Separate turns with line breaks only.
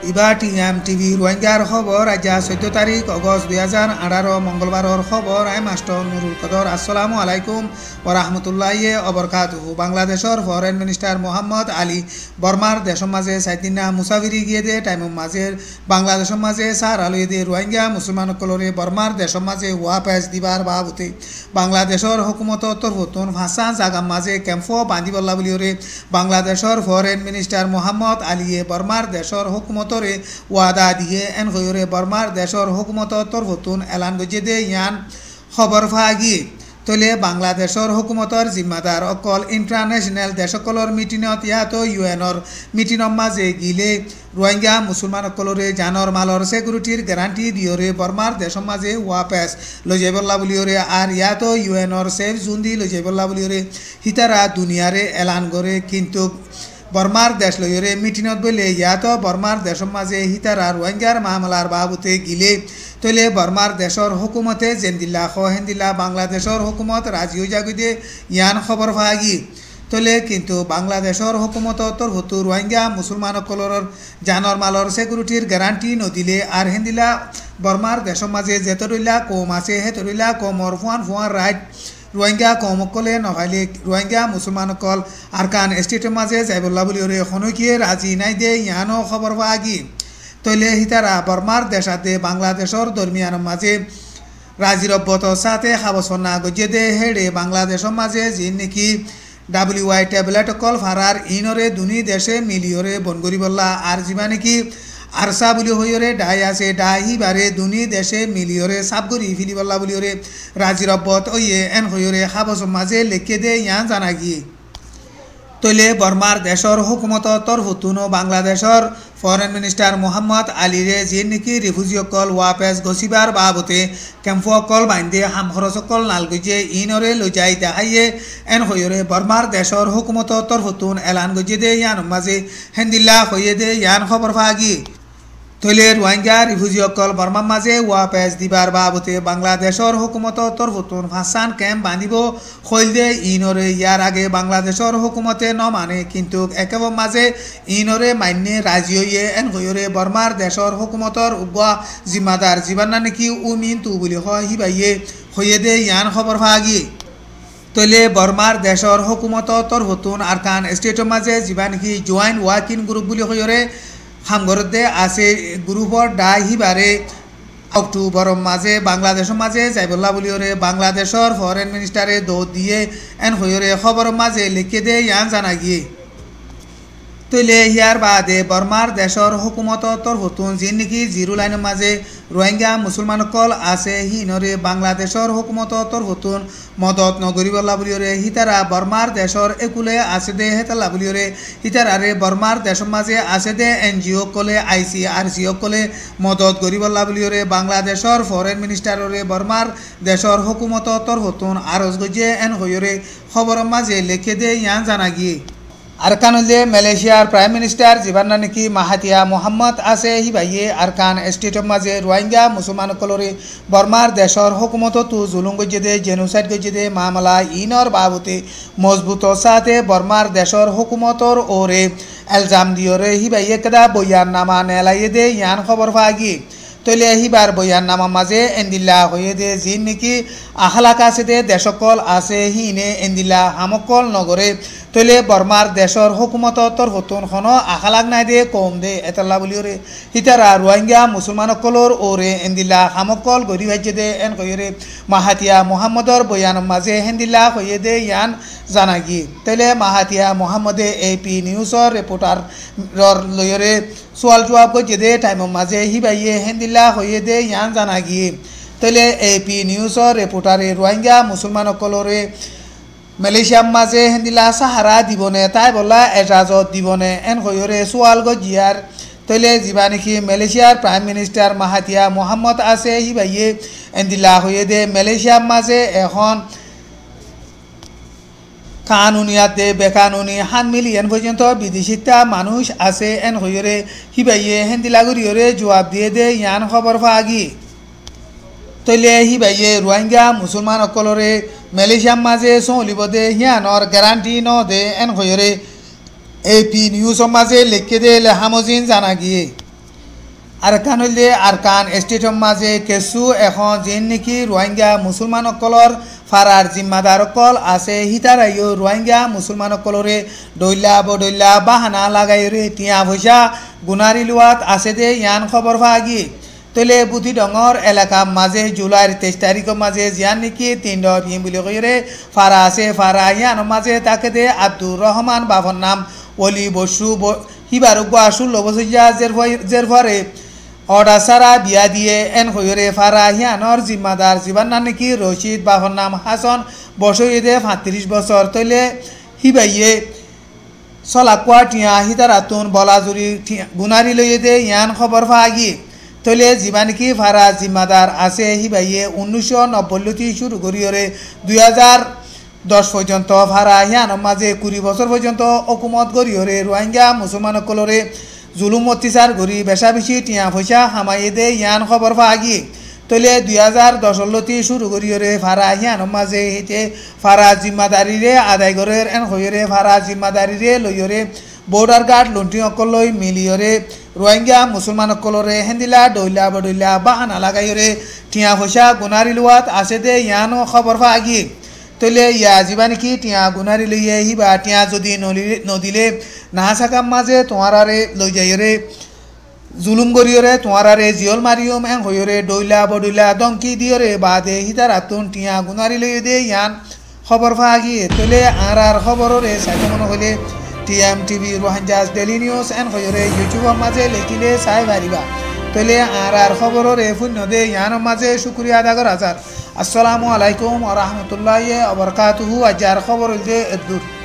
ইবা TM TV রোহিঙ্গার খবর আজ 14 তারিখ অগস্ট 2018 মঙ্গলবারের খবর আই মাস্টার নুরুল কদর। আসসালামু আলাইকুম ওয়া রাহমাতুল্লাহি ওয়া বারাকাতুহু। বাংলাদেশের ফরেন মিনিস্টার মোহাম্মদ আলী বর্মার দেশের মাঝে সাইদিনা মুসাফিরি গিয়ে দে টাইমের মাঝে বাংলাদেশের মাঝে সার আলুয়ে দে রোহিঙ্গা মুসলমানসকলরে বর্মার দেশের মাঝে ওয়াপেস দিবার বাবতে বাংলাদেশের হুকুমত তরফতুন ভাষা জাগার মাঝে ক্যাম্প বান্ধিবল্লা বলিওরে বাংলাদেশের ফরেন মিনিস্টার মোহাম্মদ আলীয়ে বর্মার দেশের হুকুমতরে ওয়াদা দিয়ে এন হইরে বর্মার দেশের হুকুমত তরফতুন এলান গজে দে ইয়ান খবর ফাগি তলে বাংলাদেশের হুকুমতর জিম্মাদার অকল ইন্টারন্যাশনাল দেশসকলের মিটিনত ইয়াতো ইউএনর মিটিনৰ মাঝে গিলে রোহিঙ্গা মুসলমানসকলরে জানর মালর সিকিউরিটির গ্যারান্টি দিয়রে বর্মার দেশের মাঝে ওয়াপেস লৈ যাবল্লা বলিওরে আর ইয়াতো ইউএনর সেফ জোন দি লৈ যাবল্লা বলিওরে হিতারা দুনিয়ারে এলান করে। কিন্তু বর্মার দেশ লইরে মিটিনত বলে ইয়াতো বর্মার দেশের মাঝে হিতারা রোহিঙ্গার মামলার বাবুতে গিলে তলে বর্মার দেশের হুকুমতে জেন্দিল্লা হেন্দিল্লা বাংলাদেশের হুকুমত রাজি জাগুদে ইয়ান খবর ফাগি তলে কিন্তু বাংলাদেশের হুকুমত তরফতু রোহিঙ্গা মুসলমানসকলর জানর মালর সিকিউরিটির গ্যারান্টি নদিলে আর হেন্দিল্লা বর্মার দেশের মাঝে যেতরিল্লা কম আছে হেতরিল্লা কমর ফুয়ান রাইট রোহিঙ্গা কমকলে নভাইলে রোহিঙ্গা মুসলমানসকল আরকান স্টেটের মাঝে যাইবল্লা বলিওরে খনকিয়ে রাজি নাই দে ইয়ানো খবর পাগি তৈলে হিতারা বর্মার দেশাতে বাংলাদেশের দরমিয়ান মাঝে রাজিরব্বত সাথে খাবসনা গজে দে হেড়ে বাংলাদেশের মাঝে যে নাকি WI ট্যাবলেট কল ফারার ইনরে দুনি দেশে মিলিয়রে বনগরি বল্লা আর যিবা নাকি আরসা বলি হইরে ডাই আছে ডাহি বারে দুনি দেশে মিলিয়রে সাবগরি ফিলিবল্লা বলিওরে রাজিরব্বত ওয়ে এন হইরে খাবস মাঝে লেখে দে ইয়ান জানা গিয়ে তৈলে বর্মার দেশের হুকুমত তরফতুন বাংলাদেশের ফরেন মিনিস্টার মোহাম্মদ আলীরে যে নাকি রিফিউজিসকল ওয়াপেস গছিবার বাবতে ক্যাম্পসকল বান্ধে হামখরসকল নালগজে ইনরে লৈ যাই দেখাইয়ে এন হইরে বর্মার দেশের হুকুমত তরফতুন এলান গজে দে ইয়ান মাঝে হেন্দিল্লা হইয়ে দে ইয়ান খবর ফাগি তৈলে রোহিঙ্গা রিফিউজিসকল বর্মার মাঝে ওয়াপেস দিবার বাবতে বাংলাদেশের হুকুমত তরফতুন ভাষান ক্যাম্প বাঁধিব খৈল দে ইনরে ইয়ার আগে বাংলাদেশের হুকুমতে নমানে কিন্তু একেবারে মাঝে ইনরে মান্যে রাজি হইয়ে এন হইরে বর্মার দেশের হুকুমতর উবা জিম্মাদার জীবান্না নাকি উমিন তু বলি হয় হিবাইয়ে হইয়ে দে ইয়ান খবর ফাগি তৈলে বর্মার দেশের হুকুমত তরফতুন আরকান স্টেটের মাঝে যিবা নাকি জয়েন্ট ওয়ার্কিং গ্রুপ বলি হইরে হামগরদে আছে গ্রুপর ডাহিবারে অক্টোবর মাঝে বাংলাদেশের মাঝে যাইবল্লা বলিওরে বাংলাদেশের ফরেন মিনিস্টারে দৌড় দিয়ে এন হইরে খবর মাঝে লিখে দে ইয়ান জানা গিয়ে তৈলে ইয়ার বাদে বর্মার দেশের হুকুমত তরফতুন যে নাকি জিরো লাইনের মাঝে রোহিঙ্গা মুসলমানসকল আছে হিনরে বাংলাদেশের হুকুমত তরফতুন মদত নগরিবল্লা বলিওরে হিতারা বর্মার দেশের একুলে আছে দে হেতাল্লা বলিওরে হিতারারে বর্মার দেশের মাঝে আছে দে NGO কলে ICRC কলে মদত গরিবল্লা বলিওরে বাংলাদেশের ফরেন মিনিস্টাররে বর্মার দেশের হুকুমত তরফতুন আরজ গজে এন হইরে খবর মাঝে লিখে দে ইয়ান জানা গিয়ে আরকানুলে মালয়েশিয়ার প্রাইম মিনিস্টার জিবান্না নাকি মাহাতিয়া মোহাম্মদ আছে হিবাইয়ে আরকান স্টেটের মাঝে রোহিঙ্গা মুসলমানসকলরে বর্মার দেশের হুকুমত তু জুলুম গজে দে জেনোসাইড গজে দে মামলা ইনর বাবতে মজবুত সাথে বর্মার দেশের হুকুমতর ওরে এলজাম দিয়রে হিবাইয়ে কেদা বয়ান নামা নেলাইয়ে দে ইয়ান খবর ফাগি তৈলে হিবার বয়ান নামা মাঝে এন্দিল্লা হয়ে দে যিন নাকি আখলাক আছে দে দেশকল আছে হিনে এন্দিল্লা হামকল নগরে তৈলে বর্মার দেশের হুকুমত তরফতুন খন আখলাক নাই দে কম দে এতাল্লা বলিওরে হিতারা রোহিঙ্গা মুসলমানসকলর ওরে এন্দিল্লা হামকল গরি ভাইজে দে এন কইরে মাহাতিয়া মোহাম্মদর বয়ান মাঝে হেন্দিল্লা হয়ে দে ইয়ান জানা গিয়ে তৈলে মাহাতিয়া মোহাম্মদে AP নিউজর রিপোর্টার লইরে সোয়াল জবাব গজে দে টাইমের মাঝে হিবাইয়ে হেন্দিল্লা হয়ে দে ইয়ান জানা গিয়ে তৈলে AP নিউজর রিপোর্টারে রোহিঙ্গা মুসলমানসকলরে মালয়েশিয়ার মাঝে হেন্দিলা সাহারা দিবনে তাই বলা এজাজত দিবনে এন হইরে সোয়াল গজিয়ার তৈলে যিবা নাকি মালয়েশিয়ার প্রাইম মিনিস্টার মাহাতিয়া মোহাম্মদ আছে হিবাইয়ে এন্দিলা হয়ে দে মালয়েশিয়ার মাঝে এখন কানুনিয়াত দে বেকানুনি 7 মিলিয়ন পর্যন্ত বিদেশিতা মানুষ আছে এন হইরে হিবাইয়ে হেন্দিলা গরিয়রে জবাব দিয়ে দে ইয়ান খবর ফাগি তৈলে হিবাইয়ে রোহিঙ্গা মুসলমানসকলরে মালয়েশিয়ার মাঝে চলিব দে হিয়ানর গ্যারান্টি ন দে এন হইরে AP নিউজৰ মাঝে লিখে দে লেহামজিন জানা গিয়ে আৰকান হলে আৰকান ষ্টেটৰ মাঝে কিছু এখন যেন নেকি রোহিঙ্গা মুসলমানসকলৰ ফারার জিম্মাদারসকল আছে হিতারাইও রোহিঙ্গা মুসলমানসকলরে দৈলা বদৈলা বাহানা লাগাইরে টিয়া পয়সা গুনারি লোৱাত আছে দে ইয়ান খবর ভাগি তলে বুদ্ধি ডঙর এলাকা মাঝে জুলাইর 23 তারিখের মাঝে জিয়ান নেকি তিনডর হিম বুলি কইরে ফারা আছে ফারা ইয়ান মাঝে তাকে দে আব্দুর রহমান বাবর নাম ওলি বসু হিবার গা 16 বছর জের ভরে অর্ডার সারা বিয়া দিয়ে এন হইরে ফারা হিয়ানর জিম্মাদার জীবান নাকি রশিদ বাবর নাম হাসন বসইদে 35 বছর তলে হিবাইয়ে সলাকুয়া টিয়া হিতারাতুন বলাজুরি গুনারি লইয়ে ইয়ান খবর ভাগি তলে জীবানকি ফারা জিম্মাদার আছে হিবাইয়ে 1990 শুরু করিয়রে 2010 পর্যন্ত ফারা হিয়ান মাঝে 20 বছর পর্যন্ত হুকুমত করিয়রে রোহিঙ্গা মুসলমানসকলরে জুলুম অত্যাচার করি বেশা বেশি টিয়া পয়সা হামাইয়ে দে ইয়ান খবর ভাগি তলে 2010 শুরু করিয়রে ফারা হিয়ান মাঝে হেতে ফারা জিম্মাদারিরে আদায় করের এন হইরে ফারা জিম্মাদারিরে লইয়রে বর্ডার গার্ড লুণ্টি অকলই মিলিয়রে রোহিঙ্গা মুসলমানসকলরে হেন্দিলা দৈলা বদৈলা বাহানা লাগাইরে টিয়া পয়সা গুনারি লোৱাত আছে দে ইয়ান খবর ভাগি তলে ইয়া জীবানিকি টিয়া গুনারি লইয়ে হিবা টিয়া যদি নদিলে না সাকাম মাঝে তোমারারে লই যাইরে জুলুম করিয়রে তোমারারে জিয়ল মারিয়ম এং হইরে দৈলা বদৈলা দংকি দিয়রে বাদে হিতারাতুন টিয়া গুনারি লইয়ে দে ইয়ান খবর ভাগি তলে আর খবররে সাইমন হইলে TM TV Rohingyas daily news এন হইরে ইউটিউবের মাঝে লিখিলে চাই পারিবা তলে আর খবররে ফুন্য দে ইয়ান মাঝে শুকরিয়া আদা করা যার আসসালামু আলাইকুম ওয়া রাহমাতুল্লাহি ওয়া বারাকাতুহু আজার খবর হইলে দূর